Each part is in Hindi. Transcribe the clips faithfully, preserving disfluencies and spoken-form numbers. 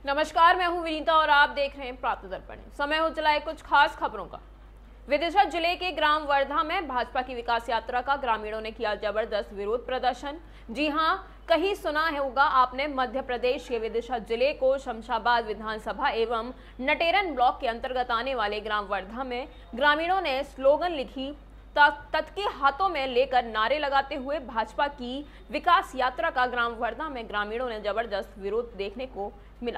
नमस्कार, मैं हूं विनीता और आप देख रहे हैं प्रातः दर्पण। समय हो चला है कुछ खास खबरों का। विदिशा जिले के ग्राम वर्धा में भाजपा की विकास यात्रा का ग्रामीणों ने किया जबरदस्त विरोध प्रदर्शन। जी हां, कहीं सुना है होगा आपने, मध्य प्रदेश के विदिशा जिले को शमशाबाद विधानसभा एवं नटेरन ब्लॉक के अंतर्गत आने वाले ग्राम वर्धा में ग्रामीणों ने स्लोगन लिखी तख्त के हाथों में लेकर नारे लगाते हुए भाजपा की विकास यात्रा का ग्राम वर्धा में ग्रामीणों ने जबरदस्त विरोध देखने को मिला।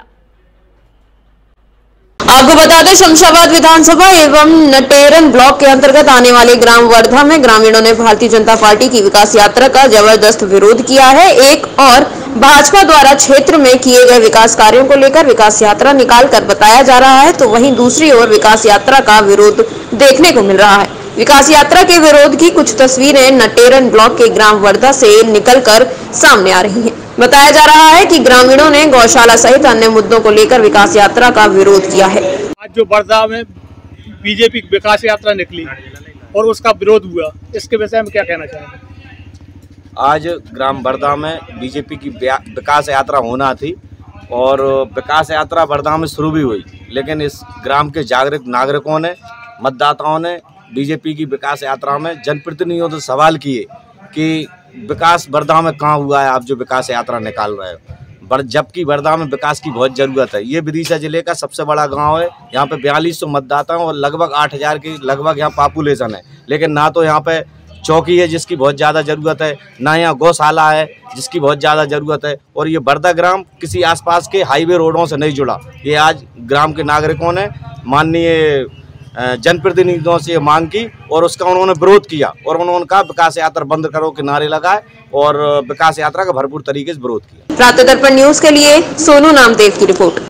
आपको बता दें, शमशाबाद विधानसभा एवं नटेरन ब्लॉक के अंतर्गत आने वाले ग्राम वर्धा में ग्रामीणों ने भारतीय जनता पार्टी की विकास यात्रा का जबरदस्त विरोध किया है। एक और भाजपा द्वारा क्षेत्र में किए गए विकास कार्यों को लेकर विकास यात्रा निकाल कर बताया जा रहा है, तो वहीं दूसरी ओर विकास यात्रा का विरोध देखने को मिल रहा है। विकास यात्रा के विरोध की कुछ तस्वीरें नटेरन ब्लॉक के ग्राम वर्धा से निकलकर सामने आ रही हैं। बताया जा रहा है कि ग्रामीणों ने गौशाला सहित अन्य मुद्दों को लेकर विकास यात्रा का विरोध किया है। आज जो वर्धा में बीजेपी विकास यात्रा निकली और उसका विरोध हुआ, इसके विषय में क्या कहना चाहेंगे? आज ग्राम वर्धा में बीजेपी की विकास यात्रा होना थी और विकास यात्रा वर्धा में शुरू भी हुई, लेकिन इस ग्राम के जागरूक नागरिकों ने, मतदाताओं ने बीजेपी की विकास यात्रा में जनप्रतिनिधियों से सवाल किए कि विकास वर्धा में कहाँ हुआ है, आप जो विकास यात्रा निकाल रहे हो, जबकि वर्धा में विकास की बहुत ज़रूरत है। ये विदिशा जिले का सबसे बड़ा गांव है, यहाँ पे बयालीस सौ मतदाता हैं और लगभग आठ हज़ार की लगभग यहाँ पॉपुलेशन है, लेकिन ना तो यहाँ पे चौकी है जिसकी बहुत ज़्यादा ज़रूरत है, ना यहाँ गौशाला है जिसकी बहुत ज़्यादा ज़रूरत है, और ये वर्धा ग्राम किसी आसपास के हाईवे रोडों से नहीं जुड़ा। ये आज ग्राम के नागरिकों ने माननीय जनप्रतिनिधियों से मांग की और उसका उन्होंने विरोध किया और उन्होंने कहा विकास यात्रा बंद करो के नारे लगाए और विकास यात्रा का भरपूर तरीके से विरोध किया। प्रातः दर्पण न्यूज के लिए सोनू नामदेव की रिपोर्ट।